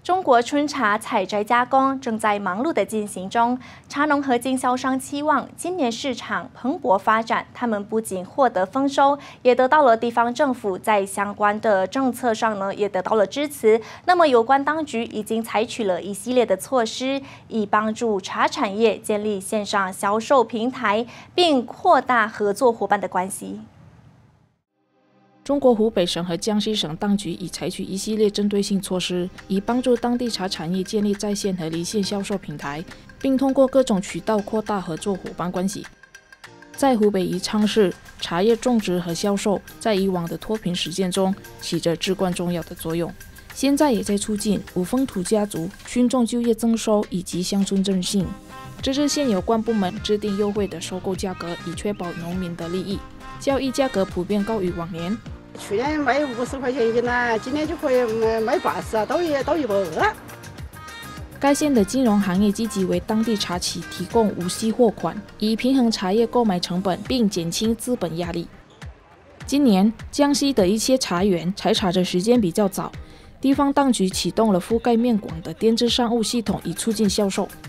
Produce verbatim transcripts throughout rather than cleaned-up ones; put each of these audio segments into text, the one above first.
中国春茶采摘加工正在忙碌的进行中，茶农和经销商期望今年市场蓬勃发展。他们不仅获得丰收，也得到了地方政府在相关的政策上呢，也得到了支持。那么，有关当局已经采取了一系列的措施，以帮助茶产业建立线上销售平台，并扩大合作伙伴的关系。 中国湖北省和江西省当局已采取一系列针对性措施，以帮助当地茶产业建立在线和离线销售平台，并通过各种渠道扩大合作伙伴关系。在湖北宜昌市，茶叶种植和销售在以往的脱贫实践中起着至关重要的作用，现在也在促进五风土家族群众就业增收以及乡村振兴。这是现有关部门制定优惠的收购价格，以确保农民的利益。交易价格普遍高于往年。 去年卖五十块钱一斤啦，今年就可以卖卖八十啊，都一都一百二。 该县的金融行业积极为当地茶企提供无息货款，以平衡茶叶购买成本，并减轻资本压力。今年，江西的一些茶园采茶的时间比较早，地方当局启动了覆盖面广的编织商务系统，以促进销售。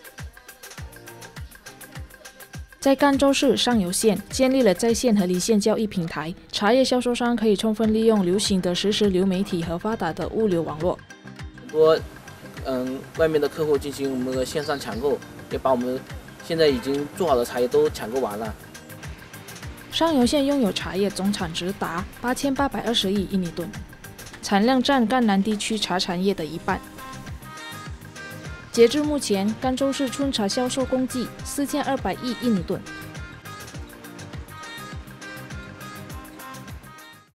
在赣州市上游县建立了在线和离线交易平台，茶叶销售商可以充分利用流行的实时流媒体和发达的物流网络。 很多嗯外面的客户进行我们的线上抢购，也把我们现在已经做好的茶叶都抢购完了。 上游县拥有茶叶总产值达八千八百二十亿印尼吨，产量占赣南地区茶产业的一半。 截至目前，赣州市春茶销售共计四千二百亿印尼吨，